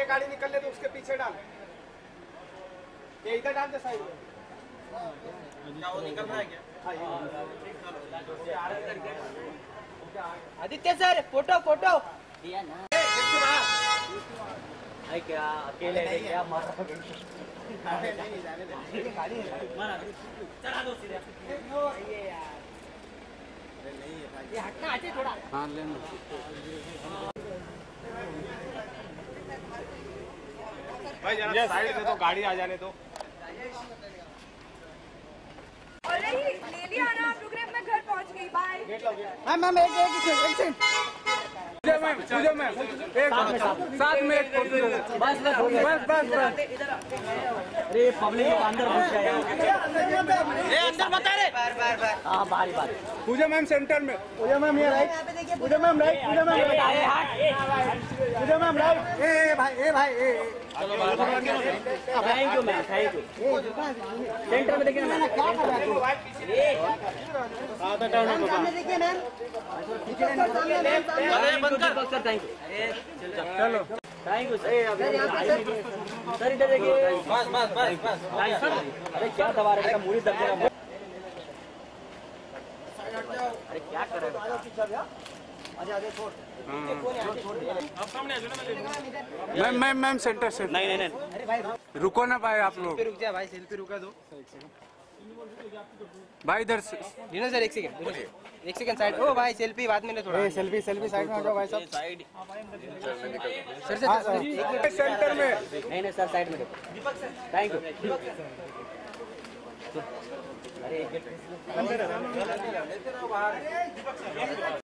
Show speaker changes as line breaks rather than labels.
ये गाड़ी निकल ले तो उसके पीछे डाल, ये इधर डाल दे साइड में। क्या वो निकल रहा है क्या?
आदित्य सर फोटो फोटो दिया ना। अरे क्या अकेले क्या मार चला दो सीधे। ये हटना आते थोड़ा। हाँ लेना।
भाई जरा साइड दे दो, गाड़ी आ जाने दो।
अरे ले लिया ना, आप रुक रहे, मैं घर पहुंच गई। बाय।
मैम एक सेकंड।
पूजा मैम एक साथ में एक
बस अरे पब्लिक लोग अंदर घुस गए यार। अंदर मत आ रे। बार हाँ बारी
पूजा मैम सेंटर में।
पूजा मैम ये right. Pooja ma'am right. Pooja ma'am right. ए भाई thank you ma'am thank you. Centre में देखिए ना क्या कर रहा है। देखिए मैम सर थैंक यू।
चलो
थैंक यू सर इधर देखिए। बस अरे क्या दबा रहे हैं, मूरी दब जाएगा। अरे क्या कर रहे हो?
मैम सेंटर से।
नहीं
रुको ना भाई आप लोग।
रुक जा भाई, सेल्फी रुका दो
भाई इधर से
सर। एक सेकंड साइड। ओ भाई सेल्फी बाद में ले थोड़ा। सेल्फी साइड में आ जाओ भाई साहब। साइड सर
सेंटर में।
नहीं सर साइड में देखो। Thank you. अरे